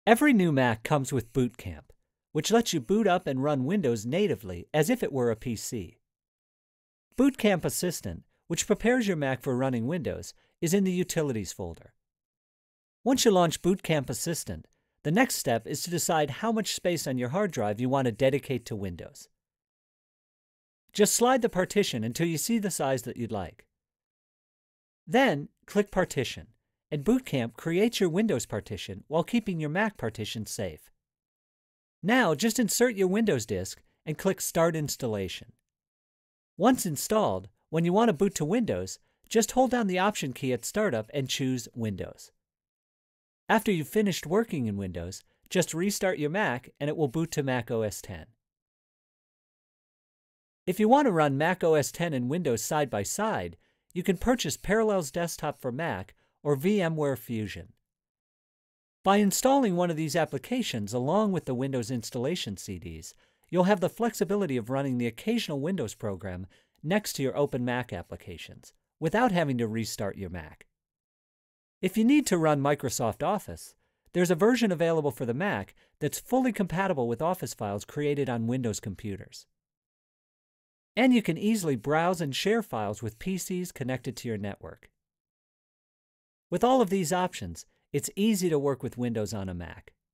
Every new Mac comes with Boot Camp, which lets you boot up and run Windows natively as if it were a PC. Boot Camp Assistant, which prepares your Mac for running Windows, is in the Utilities folder. Once you launch Boot Camp Assistant, the next step is to decide how much space on your hard drive you want to dedicate to Windows. Just slide the partition until you see the size that you'd like. Then, click Partition, and Boot Camp creates your Windows partition while keeping your Mac partition safe. Now, just insert your Windows disk and click Start Installation. Once installed, when you want to boot to Windows, just hold down the Option key at startup and choose Windows. After you've finished working in Windows, just restart your Mac and it will boot to Mac OS X. If you want to run Mac OS X and Windows side by side, you can purchase Parallels Desktop for Mac or VMware Fusion. By installing one of these applications along with the Windows installation CDs, you'll have the flexibility of running the occasional Windows program next to your Open Mac applications without having to restart your Mac. If you need to run Microsoft Office, there's a version available for the Mac that's fully compatible with Office files created on Windows computers. And you can easily browse and share files with PCs connected to your network. With all of these options, it's easy to work with Windows on a Mac.